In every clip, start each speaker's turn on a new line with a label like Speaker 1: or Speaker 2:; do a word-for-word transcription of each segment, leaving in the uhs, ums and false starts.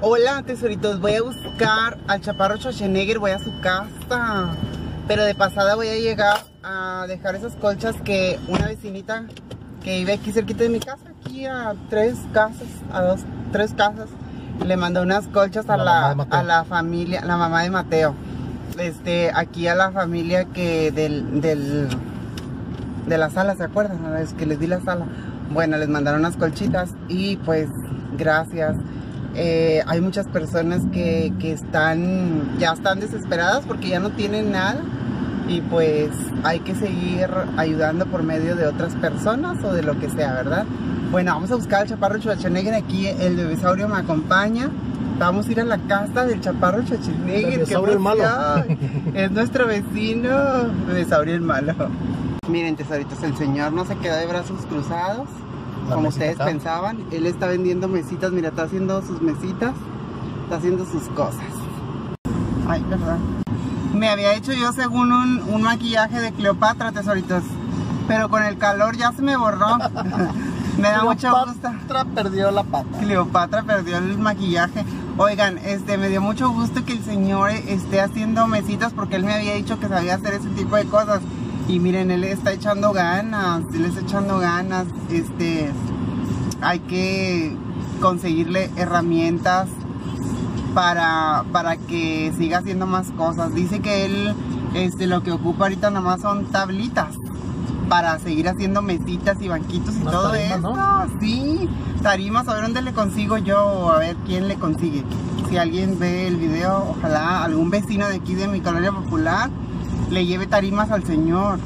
Speaker 1: Hola, tesoritos, voy a buscar al Chaparro Schwarzenegger, voy a su casa. Pero de pasada voy a llegar a dejar esas colchas que una vecinita que vive aquí cerquita de mi casa, aquí a tres casas, a dos, tres casas, le mandó unas colchas a la, la a la familia, la mamá de Mateo. Este, aquí a la familia que del, del de la sala, ¿se acuerdan? Es que les di la sala. Bueno, les mandaron unas colchitas y pues gracias. Eh, hay muchas personas que, que están, ya están desesperadas porque ya no tienen nada y pues hay que seguir ayudando por medio de otras personas o de lo que sea, ¿verdad? Bueno, vamos a buscar al Chaparro Schwarzenegger. Aquí el bebesaurio me acompaña. Vamos a ir a la casa del Chaparro Schwarzenegger.
Speaker 2: El bebesaurio el malo.
Speaker 1: Es nuestro vecino, bebesaurio el malo. Miren, tesoritos, el señor no se queda de brazos cruzados, la como ustedes acá pensaban. Él está vendiendo mesitas, mira, está haciendo sus mesitas, está haciendo sus cosas. Ay, verdad. Me había hecho yo según un, un maquillaje de Cleopatra, tesoritos, pero con el calor ya se me borró. Me da mucho gusto.
Speaker 2: Cleopatra perdió la pata.
Speaker 1: Cleopatra perdió el maquillaje. Oigan, este, me dio mucho gusto que el señor esté haciendo mesitas porque él me había dicho que sabía hacer ese tipo de cosas. Y miren, él está echando ganas, él está echando ganas, este, hay que conseguirle herramientas para, para que siga haciendo más cosas. Dice que él, este, lo que ocupa ahorita nada más son tablitas para seguir haciendo mesitas y banquitos y Unas todo tarimas, eso, ¿no? Sí, tarimas, a ver dónde le consigo yo, a ver quién le consigue. Si alguien ve el video, ojalá algún vecino de aquí de mi colonia popular le lleve tarimas al señor.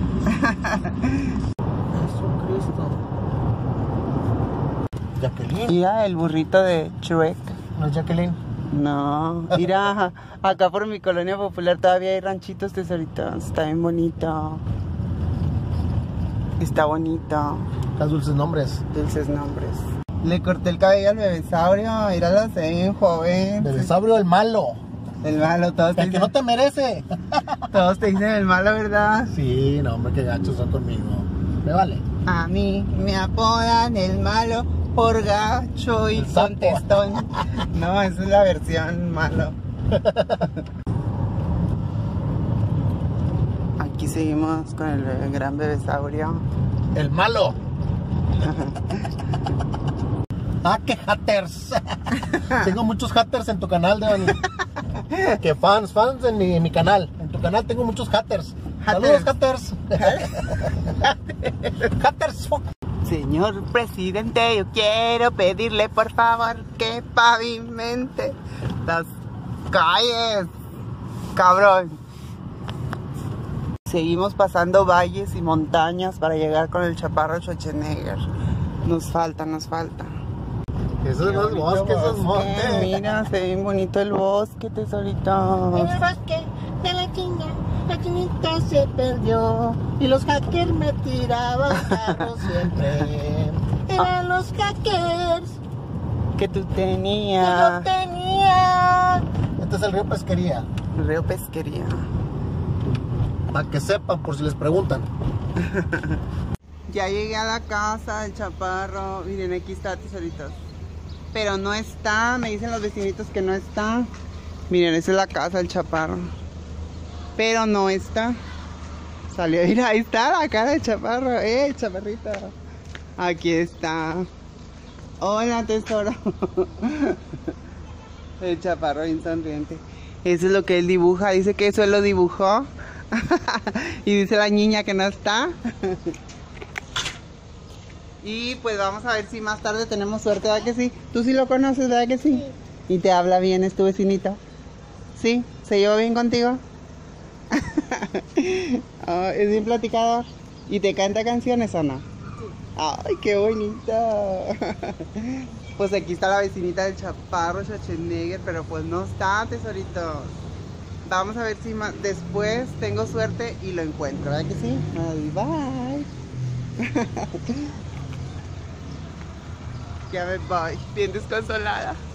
Speaker 2: Jesucristo. Jacqueline.
Speaker 1: Mira el burrito de Shrek.
Speaker 2: ¿No es Jacqueline?
Speaker 1: No, mira, acá por mi colonia popular todavía hay ranchitos, tesoritos. Está bien bonito. Está bonito.
Speaker 2: Las dulces nombres.
Speaker 1: Dulces nombres. Le corté el cabello al bebesaurio, míralo, se ve bien joven.
Speaker 2: Bebesaurio el malo.
Speaker 1: El malo, todos te
Speaker 2: el
Speaker 1: dicen,
Speaker 2: que no te merece.
Speaker 1: Todos te dicen el malo, ¿verdad?
Speaker 2: Sí, no, hombre, qué gachos son conmigo. Me vale.
Speaker 1: A mí me apodan el malo por gacho y contestón. No, esa es la versión malo. Aquí seguimos con el bebé, gran bebesaurio.
Speaker 2: El malo. Ah, qué haters. Tengo muchos haters en tu canal, Devani. Que fans, fans en mi, en mi canal. En tu canal tengo muchos haters. Saludos, haters. Haters.
Speaker 1: Señor presidente, yo quiero pedirle por favor que pavimente las calles, cabrón. Seguimos pasando valles y montañas para llegar con el Chaparro Schwarzenegger. Nos falta, nos falta.
Speaker 2: Esos no es bosque, esos montes.
Speaker 1: Mira, se ve bien bonito el bosque, tesorito.
Speaker 3: En el bosque de la China, la chinita se perdió y los hackers me tiraban carros siempre. Eran los hackers
Speaker 1: que tú
Speaker 3: que
Speaker 1: tenías.
Speaker 3: yo tenía.
Speaker 2: Este es el río Pesquería.
Speaker 1: El río Pesquería.
Speaker 2: Para que sepan, por si les preguntan.
Speaker 1: Ya llegué a la casa del Chaparro. Miren, aquí está, tesoritos. Pero no está, me dicen los vecinitos que no está. Miren, esa es la casa del Chaparro. Pero no está. Salió, mira, ahí está la cara del Chaparro. ¡Eh, chaparrito! Aquí está. Hola, tesoro. El Chaparro bien sonriente. Eso es lo que él dibuja. Dice que eso él lo dibujó. Y dice la niña que no está. Y pues vamos a ver si más tarde tenemos suerte, ¿verdad que sí? Tú sí lo conoces, ¿verdad que sí? Sí. Y te habla bien, es tu vecinito. ¿Sí? ¿Se lleva bien contigo? Oh, es bien platicador. ¿Y te canta canciones o no? Sí. ¡Ay, qué bonito! Pues aquí está la vecinita del Chaparro Schwarzenegger, pero pues no está, tesoritos. Vamos a ver si más después tengo suerte y lo encuentro, ¿verdad que sí? Bye, bye. Ya me voy, bien desconsolada.